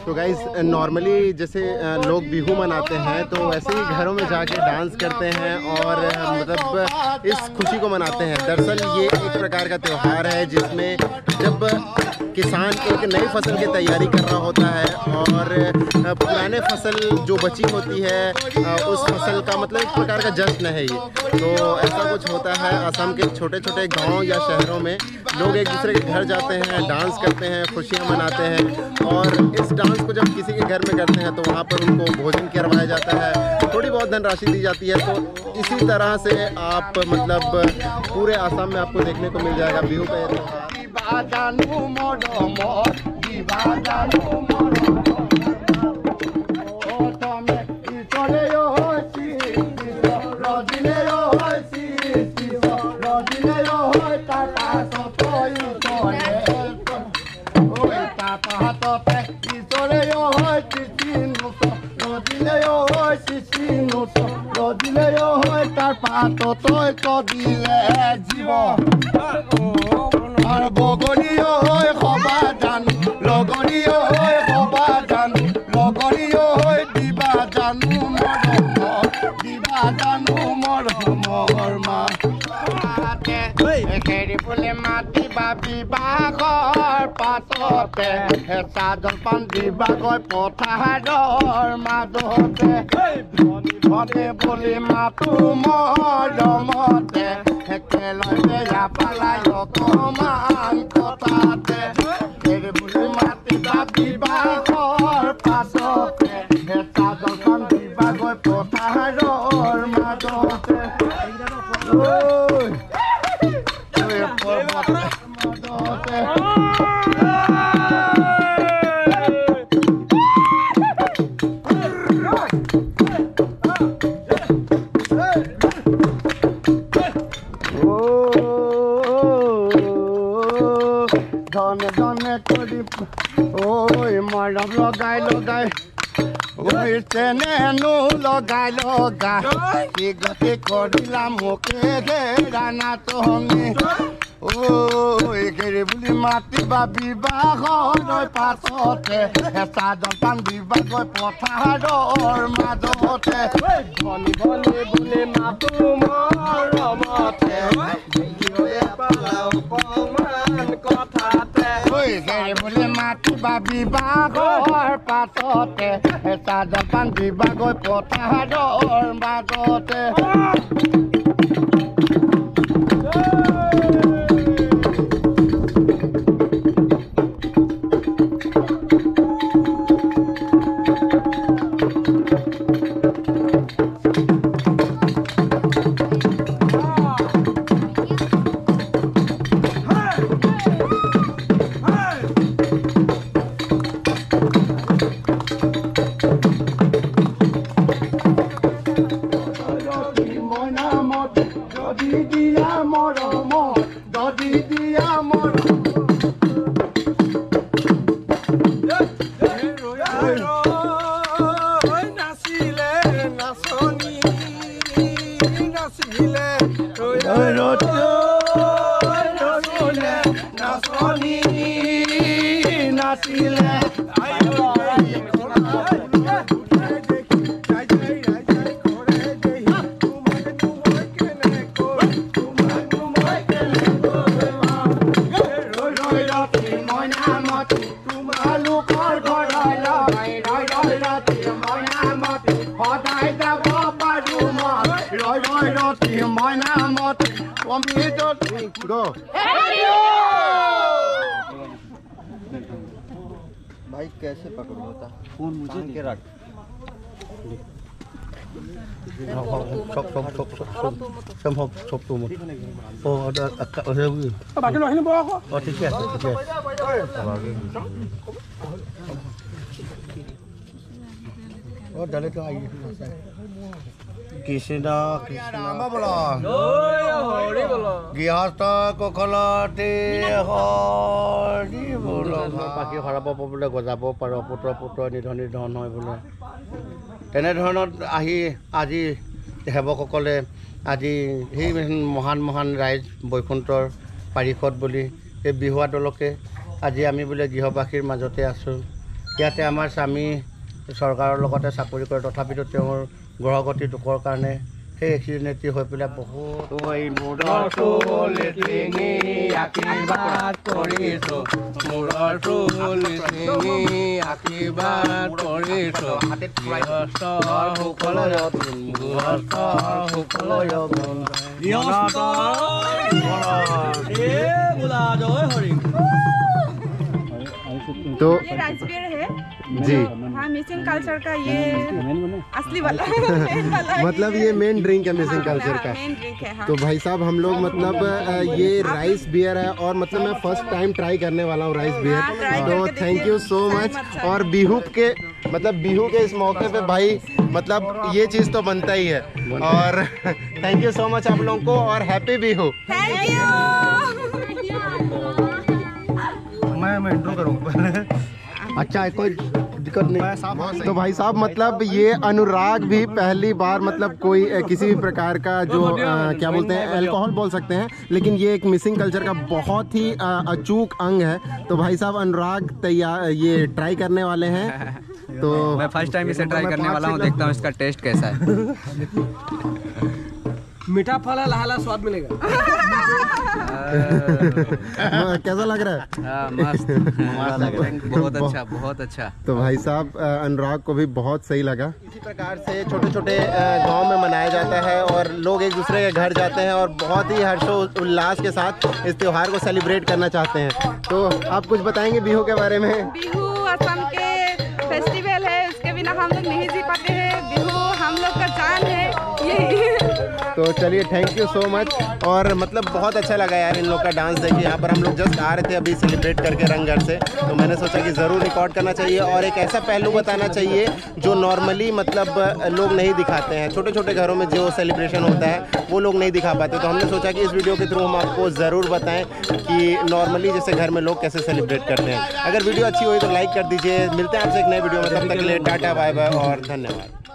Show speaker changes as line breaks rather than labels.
तो guys normally जैसे लोग बिहू मनाते हैं तो वैसे ही घरों में जाके डांस करते हैं और मतलब इस खुशी को मनाते हैं। दरअसल ये एक प्रकार का त्यौहार है जिसमें जब किसान एक नई फसल की तैयारी कर रहा होता है और पुराने फसल जो बची होती है उस फसल का मतलब एक प्रकार का जश्न है ये। तो ऐसा कुछ होता है असम के छोटे छोटे गांव या शहरों में, लोग एक दूसरे के घर जाते हैं, डांस करते हैं, खुशियां मनाते हैं और इस डांस को जब किसी के घर में करते हैं तो वहाँ पर उनको भोजन करवाया जाता है, थोड़ी बहुत धनराशि दी जाती है। तो इसी तरह से आप मतलब पूरे असम में आपको देखने को मिल जाएगा बिहू का ये त्यौहार। জলপান দিবাগৈ পথাৰৰ মাজতে ভনে বুলি মাতো মৰমতে একেলগে পালাই অকমান কথাতে বুলি মাতিবা বিবাহৰ পাছতে হেঁচা জলপান দিবাগৈ পথাৰৰ মাজতে ধনে ধনে কৰি ঐ মৰম লগাই লগাই ঐ চেনেনো লগাই লগাই কি গতি কৰিলা মোকে ঘেৰা নাটনি ঐ ঘেৰি বুলি মাতিবা বিবাহৰ পাছতে হেঁচা জলপান দিবাগৈ পথাৰৰ মাজতে ভনি ভনি বুলি মাতো মৰমতে বুলি মাতিবা বিবাহৰ পাছতে হেঁচা জলপান দিবাগৈ পথাৰৰ মাজতে भाई कैसे पकड़ो होता फोन मुझे के रख কৃষ্ণ কৃষ্ণ বলো গৃহস্থ কুশলতে হৰি বলো বাকী হৰাব বোলে গজাব পাৰোঁ পুত্ৰ পুত্ৰ নিধন নিধন হয় বোলে। তেনেধৰণত আহি আজি সেৱকসকলে আজি সেই মহান মহান ৰাইজ বৈকুণ্ঠৰ পাৰিষদ বুলি এই বিহুৱা দলকে আজি আমি বোলে গৃহবাসীৰ মাজতে আছোঁ।
ইয়াতে আমাৰ স্বামী চৰকাৰৰ লগতে চাকৰি কৰে, তথাপিতো তেওঁৰ গ্ৰহগতি দুখৰ কাৰণে সেই এক্সিডেণ্টটি হৈ পেলাই বহুত
तो
ये राजवीर है
जी,
हाँ, मिसिंग कल्चर का ये असली वाला main वाला
मतलब ये मेन ड्रिंक है मिसिंग कल्चर का।
मेन ड्रिंक है। हाँ।
तो भाई साहब हम लोग मतलब ये राइस बियर है और मतलब मैं फर्स्ट टाइम ट्राई करने वाला हूँ राइस बियर। तो थैंक यू सो मच। और बिहू के मतलब बिहू के इस मौके पे भाई मतलब ये चीज़ तो बनता ही है। और थैंक यू सो मच आप लोगों को और हैप्पी बिहू।
Thank you.
मैं इंट्रो करूँगा। अच्छा, कोई दिक्कत नहीं।
तो भाई साहब मतलब ये अनुराग भी पहली बार मतलब कोई किसी भी प्रकार का जो क्या बोलते हैं अल्कोहल बोल सकते हैं, लेकिन ये एक मिसिंग कल्चर का बहुत ही अचूक अंग है। तो भाई साहब अनुराग तैयार ये ट्राई करने वाले हैं। तो
मैं फर्स्ट टाइम इसे ट्राई करने वाला हूँ, देखता हूँ इसका टेस्ट कैसा है।
मीठा फल है, लहला स्वाद मिलेगा।
कैसा लग रहा है?
मस्त लग रहा है, बहुत अच्छा, बहुत अच्छा।
तो भाई साहब अनुराग को भी बहुत सही लगा। इसी प्रकार से छोटे छोटे गांव में मनाया जाता है और लोग एक दूसरे के घर जाते हैं और बहुत ही हर्षोल्लास के साथ इस त्योहार को सेलिब्रेट करना चाहते हैं। तो आप कुछ बताएंगे बिहू के बारे में?
बिहू असम के फेस्टिवल है, उसके बिना हम लोग नहीं जी पाते हैं। बिहू हम लोग का जान है यही।
तो चलिए थैंक यू सो मच। और मतलब बहुत अच्छा लगा यार इन लोग का डांस देखिए। यहाँ पर हम लोग जस्ट आ रहे थे अभी सेलिब्रेट करके रंगघर से, तो मैंने सोचा कि ज़रूर रिकॉर्ड करना चाहिए और एक ऐसा पहलू बताना चाहिए जो नॉर्मली मतलब लोग नहीं दिखाते हैं। छोटे छोटे घरों में जो सेलिब्रेशन होता है वो लोग नहीं दिखा पाते, तो हमने सोचा कि इस वीडियो के थ्रू हम आपको ज़रूर बताएं कि नॉर्मली जैसे घर में लोग कैसे सेलिब्रेट करते हैं। अगर वीडियो अच्छी हुई तो लाइक कर दीजिए। मिलते हैं आपसे एक नए वीडियो में, तब तक के लिए टाटा बाय बाय और धन्यवाद।